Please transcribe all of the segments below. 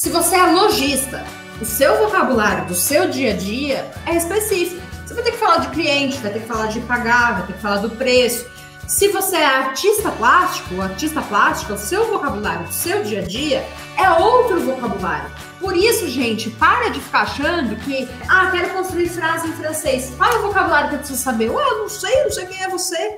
Se você é lojista, o seu vocabulário do seu dia a dia é específico. Você vai ter que falar de cliente, vai ter que falar de pagar, vai ter que falar do preço. Se você é artista plástico ou artista plástica, o seu vocabulário do seu dia a dia é outro vocabulário. Por isso, gente, para de ficar achando que, quero construir frase em francês. Qual é o vocabulário que eu preciso saber? Eu não sei quem é você.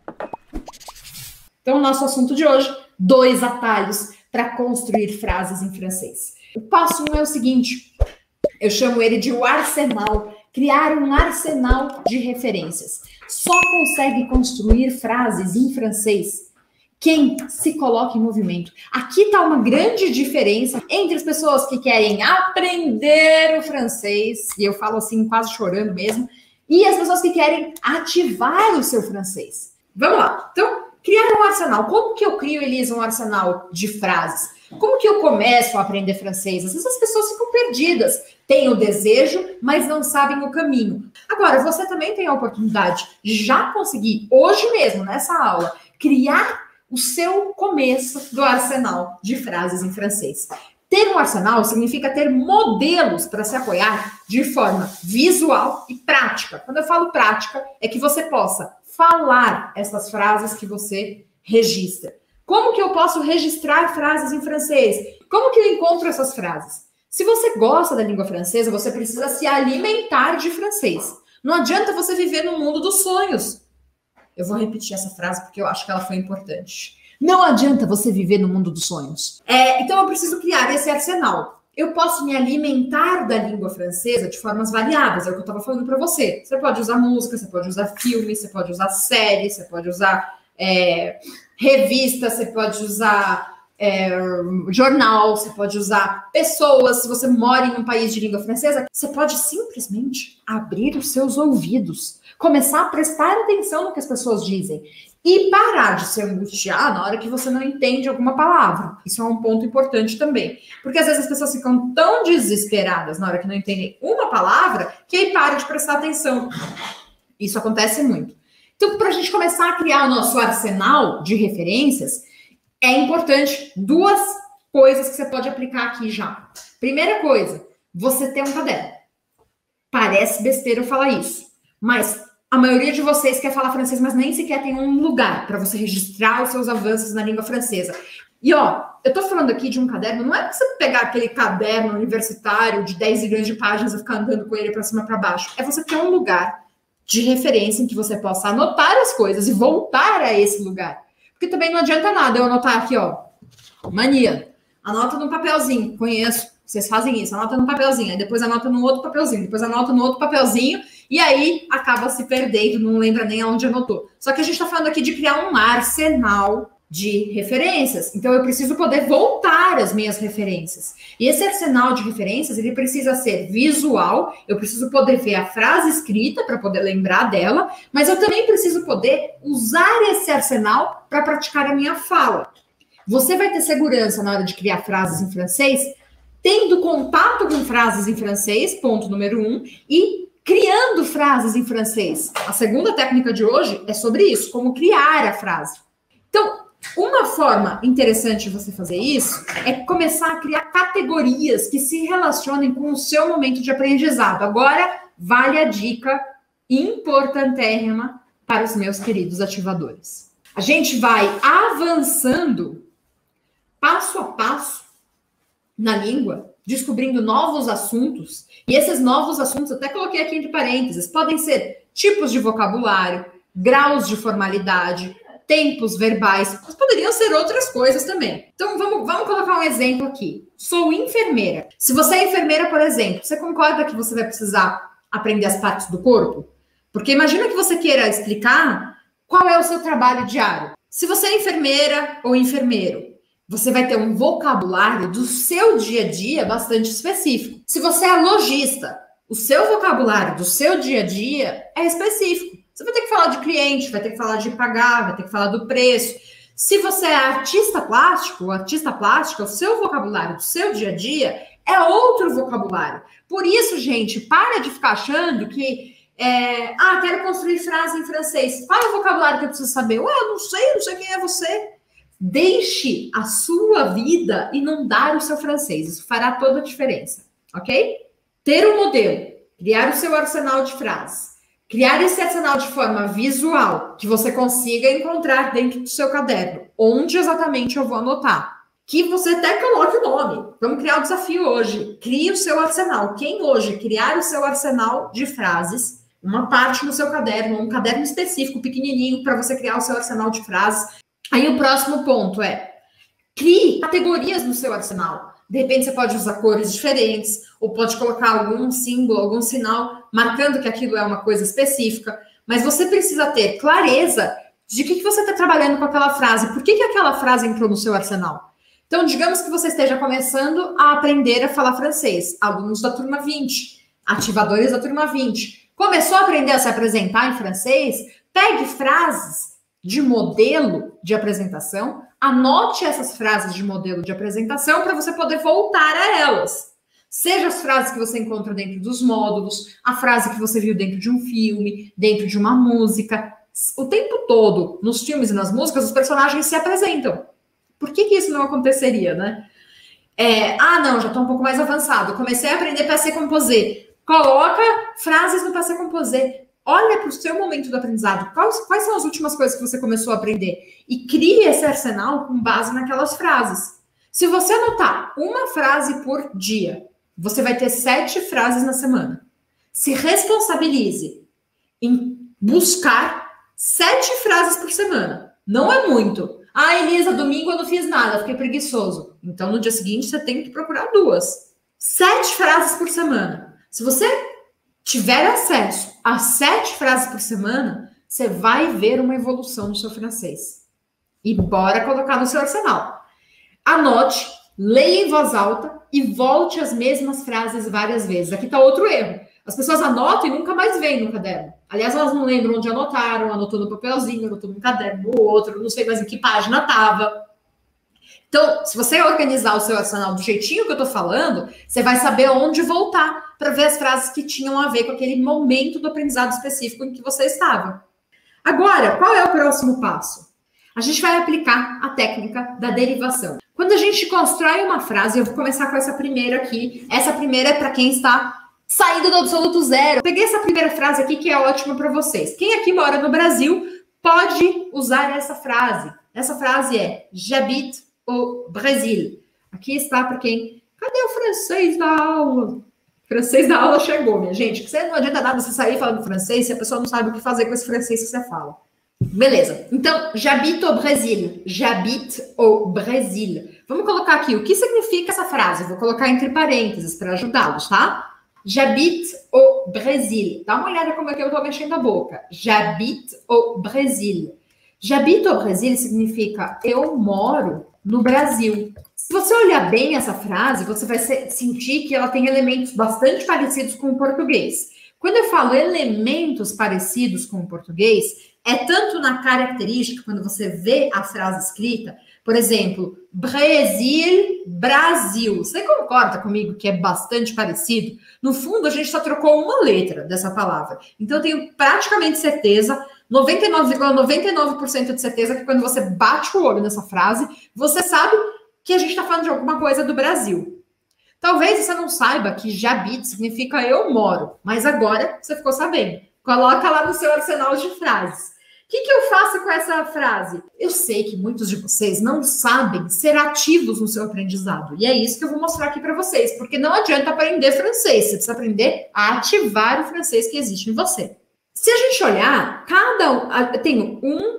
Então, nosso assunto de hoje, 2 atalhos para construir frases em francês. O passo 1 é o seguinte, eu chamo ele de o arsenal, criar um arsenal de referências. Só consegue construir frases em francês quem se coloca em movimento. Aqui está uma grande diferença entre as pessoas que querem aprender o francês, e eu falo assim quase chorando mesmo, e as pessoas que querem ativar o seu francês. Vamos lá. Então, criar um arsenal. Como que eu crio, Elisa, um arsenal de frases? Como que eu começo a aprender francês? Às vezes as pessoas ficam perdidas, têm o desejo, mas não sabem o caminho. Agora, você também tem a oportunidade de já conseguir, hoje mesmo, nessa aula, criar o seu começo do arsenal de frases em francês. Ter um arsenal significa ter modelos para se apoiar de forma visual e prática. Quando eu falo prática, é que você possa falar essas frases que você registra. Como que eu posso registrar frases em francês? Como que eu encontro essas frases? Se você gosta da língua francesa, você precisa se alimentar de francês. Não adianta você viver no mundo dos sonhos. Eu vou repetir essa frase porque eu acho que ela foi importante. Não adianta você viver no mundo dos sonhos. Então eu preciso criar esse arsenal. Eu posso me alimentar da língua francesa de formas variadas, é o que eu estava falando para você. Você pode usar música, você pode usar filme, você pode usar série, você pode usar revista, você pode usar jornal, você pode usar pessoas. Se você mora em um país de língua francesa, você pode simplesmente abrir os seus ouvidos, começar a prestar atenção no que as pessoas dizem e parar de se angustiar na hora que você não entende alguma palavra. Isso é um ponto importante também, porque às vezes as pessoas ficam tão desesperadas na hora que não entendem uma palavra que aí param de prestar atenção. Isso acontece muito. Então, para a gente começar a criar o nosso arsenal de referências, é importante 2 coisas que você pode aplicar aqui já. Primeira coisa, você ter um caderno. Parece besteira eu falar isso, mas a maioria de vocês quer falar francês, mas nem sequer tem um lugar para você registrar os seus avanços na língua francesa. E eu tô falando aqui de um caderno, não é para você pegar aquele caderno universitário de 10 milhões de páginas e ficar andando com ele para cima e para baixo. É você ter um lugar de referência em que você possa anotar as coisas e voltar a esse lugar. Porque também não adianta nada eu anotar aqui, mania. Anota num papelzinho, conheço, vocês fazem isso, anota num papelzinho, aí depois anota num outro papelzinho, depois anota num outro papelzinho, e aí acaba se perdendo, não lembra nem aonde anotou. Só que a gente tá falando aqui de criar um arsenal de referências. Então eu preciso poder voltar às minhas referências. E esse arsenal de referências, ele precisa ser visual, eu preciso poder ver a frase escrita para poder lembrar dela, mas eu também preciso poder usar esse arsenal para praticar a minha fala. Você vai ter segurança na hora de criar frases em francês, tendo contato com frases em francês, ponto número 1, e criando frases em francês. A segunda técnica de hoje é sobre isso, como criar a frase. Então, uma forma interessante de você fazer isso é começar a criar categorias que se relacionem com o seu momento de aprendizado. Agora, vale a dica importantérrima para os meus queridos ativadores. A gente vai avançando passo a passo na língua, descobrindo novos assuntos, e esses novos assuntos, até coloquei aqui entre parênteses, podem ser tipos de vocabulário, graus de formalidade, tempos verbais, mas poderiam ser outras coisas também. Então, vamos colocar um exemplo aqui. Sou enfermeira. Se você é enfermeira, por exemplo, você concorda que você vai precisar aprender as partes do corpo? Porque imagina que você queira explicar qual é o seu trabalho diário. Se você é enfermeira ou enfermeiro, você vai ter um vocabulário do seu dia a dia bastante específico. Se você é lojista, o seu vocabulário do seu dia a dia é específico. Você vai ter que falar de cliente, vai ter que falar de pagar, vai ter que falar do preço. Se você é artista plástico ou artista plástica, o seu vocabulário do seu dia a dia é outro vocabulário. Por isso, gente, para de ficar achando que quero construir frase em francês. Qual é o vocabulário que eu preciso saber? Eu não sei quem é você. Deixe a sua vida inundar o seu francês. Isso fará toda a diferença, ok? Ter um modelo, criar o seu arsenal de frases, criar esse arsenal de forma visual, que você consiga encontrar dentro do seu caderno, onde exatamente eu vou anotar. Que você até coloque o nome. Vamos criar o desafio hoje. Crie o seu arsenal. Quem hoje criar o seu arsenal de frases, uma parte no seu caderno, um caderno específico, pequenininho, para você criar o seu arsenal de frases. Aí o próximo ponto é, crie categorias no seu arsenal. De repente você pode usar cores diferentes, ou pode colocar algum símbolo, algum sinal, marcando que aquilo é uma coisa específica. Mas você precisa ter clareza de que você está trabalhando com aquela frase. Por que aquela frase entrou no seu arsenal? Então, digamos que você esteja começando a aprender a falar francês. Alunos da turma 20, ativadores da turma 20. Começou a aprender a se apresentar em francês? Pegue frases de modelo de apresentação, anote essas frases de modelo de apresentação para você poder voltar a elas. Seja as frases que você encontra dentro dos módulos, a frase que você viu dentro de um filme, dentro de uma música. O tempo todo, nos filmes e nas músicas, os personagens se apresentam. Por que isso não aconteceria, né? Não, já estou um pouco mais avançado. Comecei a aprender passé composé. Coloca frases no passé composé. Olha para o seu momento do aprendizado. Quais são as últimas coisas que você começou a aprender? E crie esse arsenal com base naquelas frases. Se você anotar uma frase por dia, você vai ter 7 frases na semana. Se responsabilize em buscar 7 frases por semana. Não é muito. Elisa, domingo eu não fiz nada, fiquei preguiçoso. Então, no dia seguinte, você tem que procurar 2. 7 frases por semana. Se você tiver acesso a 7 frases por semana, você vai ver uma evolução no seu francês. E bora colocar no seu arsenal. Anote, leia em voz alta e volte as mesmas frases várias vezes. Aqui está outro erro. As pessoas anotam e nunca mais veem no caderno. Aliás, elas não lembram onde anotaram, anotou no papelzinho, anotou num caderno, no outro, não sei mais em que página estava. Então, se você organizar o seu arsenal do jeitinho que eu tô falando, você vai saber onde voltar para ver as frases que tinham a ver com aquele momento do aprendizado específico em que você estava. Agora, qual é o próximo passo? A gente vai aplicar a técnica da derivação. Quando a gente constrói uma frase, eu vou começar com essa primeira aqui. Essa primeira é para quem está saindo do absoluto zero. Peguei essa primeira frase aqui que é ótima para vocês. Quem aqui mora no Brasil pode usar essa frase. Essa frase é j'habite au Brésil. Aqui está para quem... Cadê o francês da aula? O francês da aula chegou, minha gente. Você não adianta nada você sair falando francês se a pessoa não sabe o que fazer com esse francês que você fala. Beleza. Então, j'habite au Brésil. J'habite au Brésil. Vamos colocar aqui o que significa essa frase. Vou colocar entre parênteses para ajudá-los, tá? J'habite au Brésil. Dá uma olhada como é que eu estou mexendo a boca. J'habite au Brésil. J'habite au Brésil significa eu moro no Brasil. Se você olhar bem essa frase, você vai sentir que ela tem elementos bastante parecidos com o português. Quando eu falo elementos parecidos com o português, é tanto na característica, quando você vê a frase escrita, por exemplo, Brasil, Brasil. Você concorda comigo que é bastante parecido? No fundo, a gente só trocou uma letra dessa palavra. Então, eu tenho praticamente certeza, 99,99% de certeza que quando você bate o olho nessa frase, você sabe que a gente está falando de alguma coisa do Brasil. Talvez você não saiba que j'habite significa eu moro, mas agora você ficou sabendo. Coloca lá no seu arsenal de frases. O que eu faço com essa frase? Eu sei que muitos de vocês não sabem ser ativos no seu aprendizado. E é isso que eu vou mostrar aqui para vocês. Porque não adianta aprender francês. Você precisa aprender a ativar o francês que existe em você. Se a gente olhar, eu tenho 1,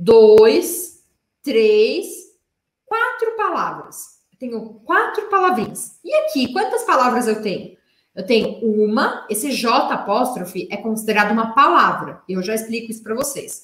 2, 3, 4 palavras. Eu tenho 4 palavrinhas. E aqui, quantas palavras eu tenho? Eu tenho uma, esse J apóstrofe é considerado uma palavra. Eu já explico isso para vocês.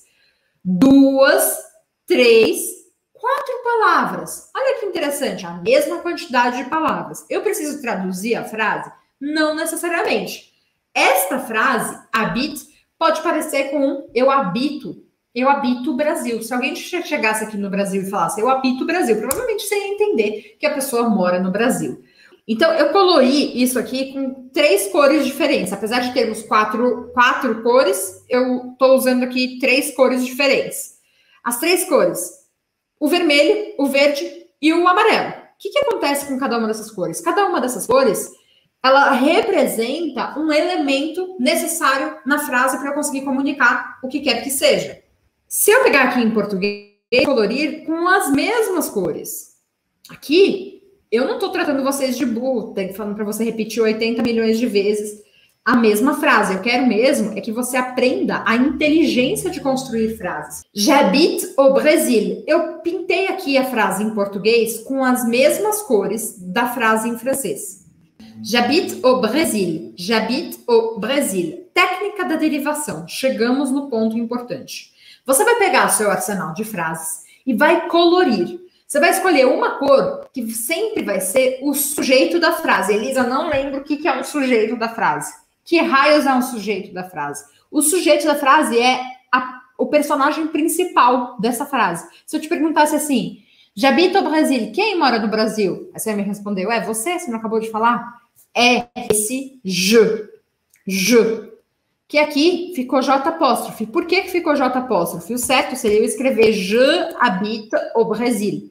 2, 3, 4 palavras. Olha que interessante, a mesma quantidade de palavras. Eu preciso traduzir a frase? Não necessariamente. Esta frase, habite, pode parecer com eu habito o Brasil. Se alguém chegasse aqui no Brasil e falasse eu habito o Brasil, provavelmente você ia entender que a pessoa mora no Brasil. Então, eu colori isso aqui com 3 cores diferentes. Apesar de termos quatro cores, eu estou usando aqui 3 cores diferentes. As 3 cores, o vermelho, o verde e o amarelo. O que acontece com cada uma dessas cores? Cada uma dessas cores, ela representa um elemento necessário na frase para eu conseguir comunicar o que quer que seja. Se eu pegar aqui em português, colorir com as mesmas cores. Aqui, eu não estou tratando vocês de burro, falando para você repetir 80 milhões de vezes a mesma frase. Eu quero mesmo é que você aprenda a inteligência de construir frases. J'habite au Brésil. Eu pintei aqui a frase em português com as mesmas cores da frase em francês. J'habite au Brésil. J'habite au Brésil. Técnica da derivação. Chegamos no ponto importante. Você vai pegar o seu arsenal de frases e vai colorir. Você vai escolher uma cor que sempre vai ser o sujeito da frase. Elisa, não lembro o que é um sujeito da frase. Que raios é um sujeito da frase? O sujeito da frase é o personagem principal dessa frase. Se eu te perguntasse assim, j'habite au Brésil, quem mora no Brasil? Aí você me respondeu, é você? Você não acabou de falar? É esse je. Je. Que aqui ficou J apóstrofe. Por que ficou J apóstrofe? O certo seria eu escrever je habite au Brésil.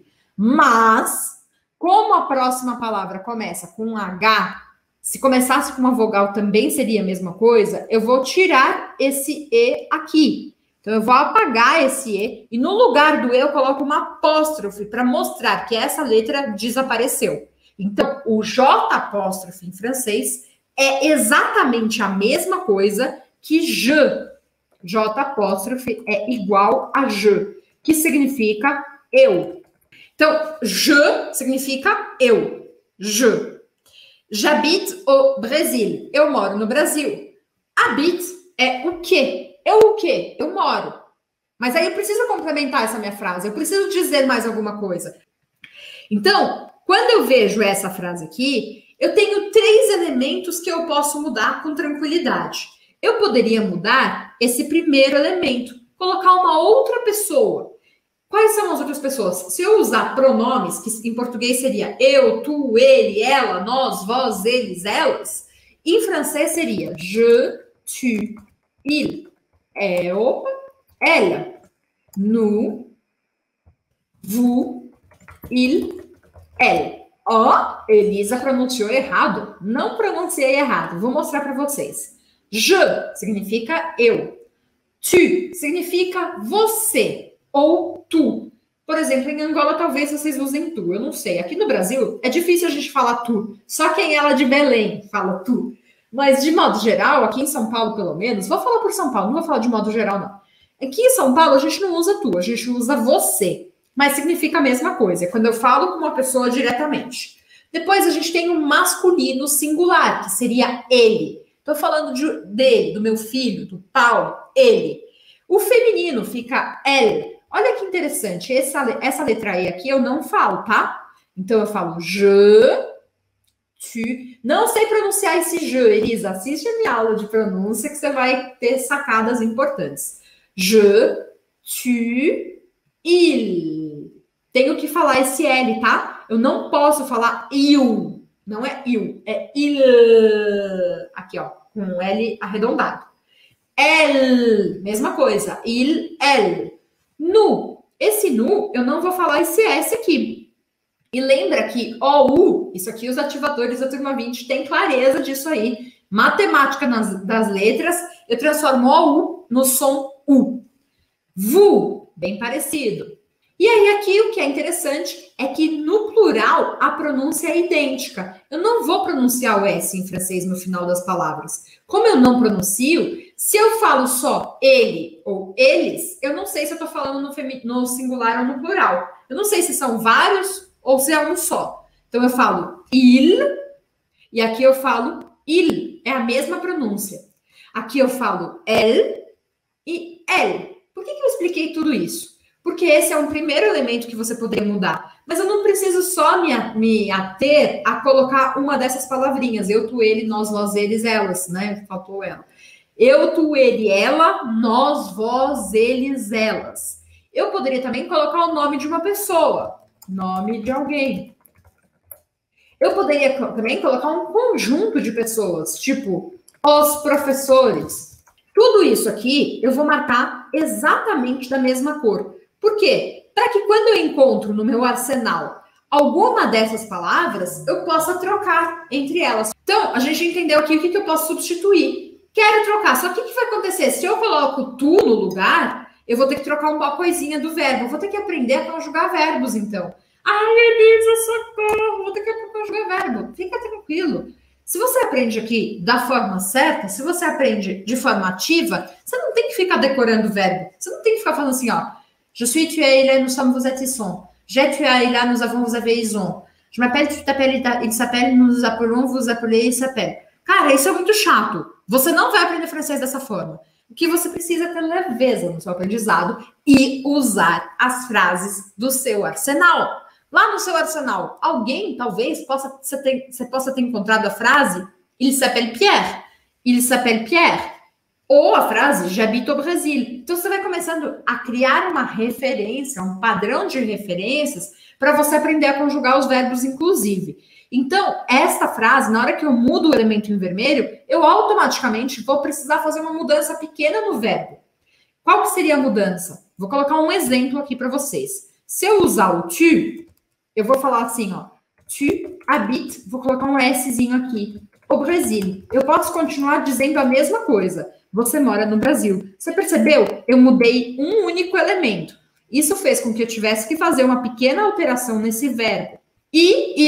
Mas, como a próxima palavra começa com um H, se começasse com uma vogal também seria a mesma coisa, eu vou tirar esse E aqui. Então, eu vou apagar esse E e no lugar do E eu coloco uma apóstrofe para mostrar que essa letra desapareceu. Então, o J apóstrofe em francês é exatamente a mesma coisa que je. J apóstrofe é igual a je, que significa eu. Então, je significa eu. Je. J'habite au Brésil. Eu moro no Brasil. Habite é o quê? Eu o quê? Eu moro. Mas aí eu preciso complementar essa minha frase. Eu preciso dizer mais alguma coisa. Então, quando eu vejo essa frase aqui, eu tenho 3 elementos que eu posso mudar com tranquilidade. Eu poderia mudar esse primeiro elemento, colocar uma outra pessoa. Quais são as outras pessoas? Se eu usar pronomes, que em português seria eu, tu, ele, ela, nós, vós, eles, elas, em francês seria je, tu, il, eu, ela, nous, vous, il, elle. Ó, Elisa pronunciou errado. Não pronunciei errado. Vou mostrar para vocês. Je significa eu. Tu significa você ou tu. Por exemplo, em Angola talvez vocês usem tu. Eu não sei. Aqui no Brasil é difícil a gente falar tu. Só quem é lá de Belém fala tu. Mas de modo geral, aqui em São Paulo pelo menos, vou falar por São Paulo, não vou falar de modo geral não. Aqui em São Paulo a gente não usa tu, a gente usa você. Mas significa a mesma coisa, quando eu falo com uma pessoa diretamente. Depois a gente tem o masculino singular, que seria ele. Estou falando dele, do meu filho, do Paulo, ele. O feminino fica elle. Olha que interessante, essa letra E aqui eu não falo, tá? Então eu falo je, tu. Não sei pronunciar esse je, Elisa. Assiste a minha aula de pronúncia que você vai ter sacadas importantes. Je, tu, il. Tenho que falar esse L, tá? Eu não posso falar il. Não é il, é il. Aqui, ó, com um L arredondado. Elle, mesma coisa. Il, elle. Nu. Esse nu, eu não vou falar esse S aqui. E lembra que OU, isso aqui os ativadores da turma 20 têm clareza disso aí. Matemática das letras, eu transformo OU no som U. Vu, bem parecido. E aí aqui o que é interessante é que no plural a pronúncia é idêntica. Eu não vou pronunciar o S em francês no final das palavras. Como eu não pronuncio, se eu falo só ele ou eles, eu não sei se eu estou falando no singular ou no plural. Eu não sei se são vários ou se é um só. Então eu falo il e aqui eu falo il. É a mesma pronúncia. Aqui eu falo elle e elle. Por que eu expliquei tudo isso? Porque esse é um primeiro elemento que você poderia mudar. Mas eu não preciso só me ater a colocar uma dessas palavrinhas. Eu, tu, ele, nós, vós, eles, elas, né? Faltou ela. Eu, tu, ele, ela, nós, vós, eles, elas. Eu poderia também colocar o nome de uma pessoa. Nome de alguém. Eu poderia também colocar um conjunto de pessoas. Tipo, os professores. Tudo isso aqui eu vou marcar exatamente da mesma cor. Por quê? para que quando eu encontro no meu arsenal alguma dessas palavras, eu possa trocar entre elas. Então, a gente entendeu aqui o que eu posso substituir. Quero trocar, só que o que vai acontecer? Se eu coloco tu no lugar, eu vou ter que trocar uma coisinha do verbo. Eu vou ter que aprender a conjugar verbos, então. Ai, Elisa, socorro, vou ter que conjugar verbo. Fica tranquilo. Se você aprende aqui da forma certa, se você aprende de forma ativa, você não tem que ficar decorando verbo. Você não tem que ficar falando assim, ó. Je suis, tu es, il est, nous sommes, vous êtes, ils sont. J'ai, tu as, il a, nous avons, vous avez, ils ont. Je m'appelle, tu t'appelles, il s'appelle, nous appelons, vous appelez, il s'appelle. Cara, isso é muito chato. Você não vai aprender francês dessa forma. O que você precisa é ter leveza no seu aprendizado e usar as frases do seu arsenal. Lá no seu arsenal, alguém talvez você possa ter encontrado a frase il s'appelle Pierre, il s'appelle Pierre, ou a frase j'habite au Brasil. Então você vai começando a criar uma referência, um padrão de referências para você aprender a conjugar os verbos inclusive. Então, esta frase, na hora que eu mudo o elemento em vermelho, eu automaticamente vou precisar fazer uma mudança pequena no verbo. Qual que seria a mudança? Vou colocar um exemplo aqui para vocês. Se eu usar o tu, eu vou falar assim, ó. Tu habites, vou colocar um Szinho aqui. O Brasil. Eu posso continuar dizendo a mesma coisa. Você mora no Brasil. Você percebeu? Eu mudei um único elemento. Isso fez com que eu tivesse que fazer uma pequena alteração nesse verbo. E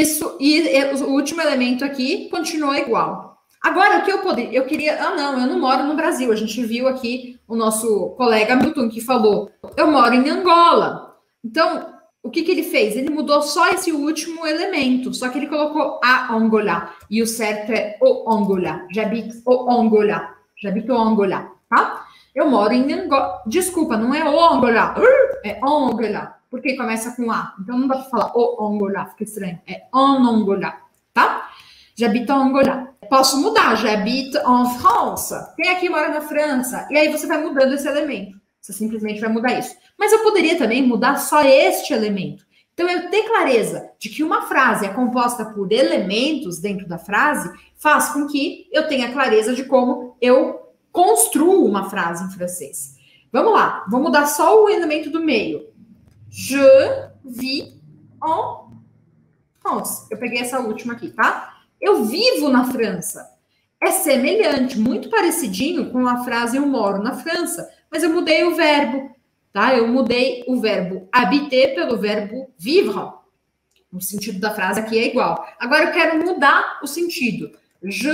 o último elemento aqui continuou igual. Agora, o que eu queria... eu não moro no Brasil. A gente viu aqui o nosso colega Milton que falou, eu moro em Angola. Então, o que ele fez? Ele mudou só esse último elemento, só que ele colocou a Angola. E o certo é o Angola. J'habite au Angola. J'habite au Angola, tá? Eu moro em Angola. Desculpa, não é o Angola. É Angola. Porque começa com A. Então não dá para falar o Angola, fica estranho. É en Angola, tá? J'habite en Angola. Posso mudar, j'habite en France. Quem aqui mora na França? E aí você vai mudando esse elemento. Você simplesmente vai mudar isso. Mas eu poderia também mudar só este elemento. Então, eu ter clareza de que uma frase é composta por elementos dentro da frase faz com que eu tenha clareza de como eu construo uma frase em francês. Vamos lá. Vou mudar só o elemento do meio. Je vis en France. Eu peguei essa última aqui, tá? Eu vivo na França. É semelhante, muito parecidinho com a frase eu moro na França, mas eu mudei o verbo, tá? Eu mudei o verbo habiter pelo verbo vivre. O sentido da frase aqui é igual. Agora eu quero mudar o sentido. Je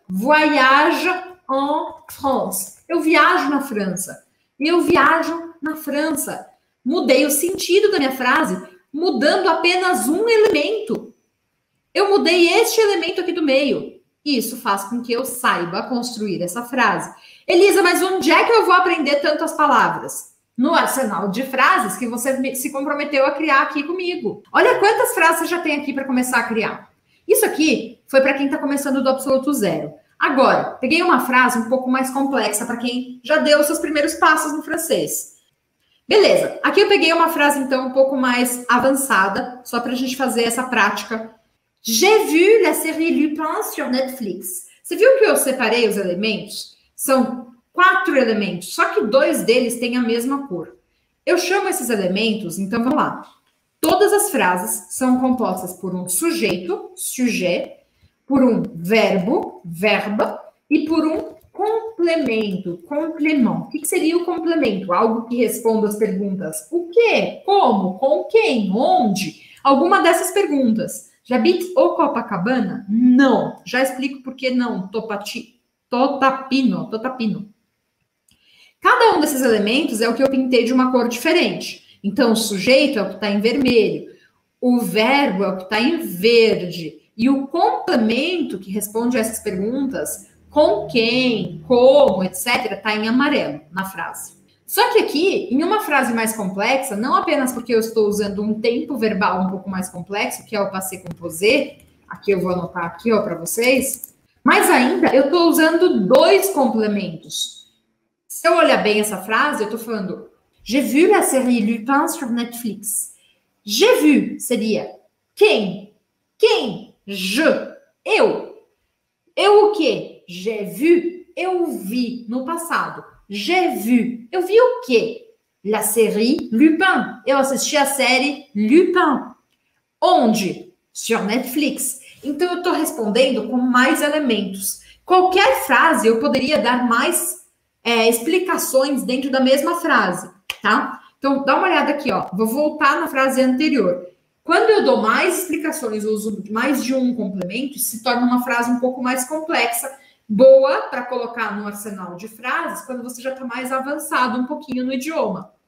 voyage en France. Eu viajo na França. Eu viajo na França. Mudei o sentido da minha frase, mudando apenas um elemento. Eu mudei este elemento aqui do meio. Isso faz com que eu saiba construir essa frase. Elisa, mas onde é que eu vou aprender tantas palavras? No arsenal de frases que você se comprometeu a criar aqui comigo. Olha quantas frases você já tem aqui para começar a criar. Isso aqui foi para quem está começando do absoluto zero. Agora, peguei uma frase um pouco mais complexa para quem já deu os seus primeiros passos no francês. Beleza, aqui eu peguei uma frase, então, um pouco mais avançada, só para a gente fazer essa prática. J'ai vu la série Lupin sur Netflix. Você viu que eu separei os elementos? São 4 elementos, só que 2 deles têm a mesma cor. Eu chamo esses elementos, então vamos lá. Todas as frases são compostas por um sujeito, sujet, por um verbo, verbe, e por um complemento, complemento. O que seria o complemento? Algo que responda as perguntas o quê, como, com quem, onde? Alguma dessas perguntas. J'habite au Copacabana? Não. Já explico por que não. Totapino. Cada um desses elementos é o que eu pintei de uma cor diferente. Então, o sujeito é o que está em vermelho. O verbo é o que está em verde. E o complemento que responde a essas perguntas, com quem, como, etc., está em amarelo na frase. Só que aqui, em uma frase mais complexa, não apenas porque eu estou usando um tempo verbal um pouco mais complexo, que é o passé composé, aqui eu vou anotar aqui para vocês, mas ainda eu estou usando 2 complementos. Se eu olhar bem essa frase, eu estou falando j'ai vu la série Lupin sur Netflix. J'ai vu seria quem? Quem? Je. Eu. Eu o quê? J'ai vu. Eu vi no passado. J'ai vu. Eu vi o quê? La série Lupin. Eu assisti a série Lupin. Onde? Sur Netflix. Então, eu estou respondendo com mais elementos. Qualquer frase, eu poderia dar mais explicações dentro da mesma frase, tá? Então, dá uma olhada aqui, ó. Vou voltar na frase anterior. Quando eu dou mais explicações, uso mais de um complemento, se torna uma frase um pouco mais complexa, boa para colocar no arsenal de frases, quando você já está mais avançado um pouquinho no idioma.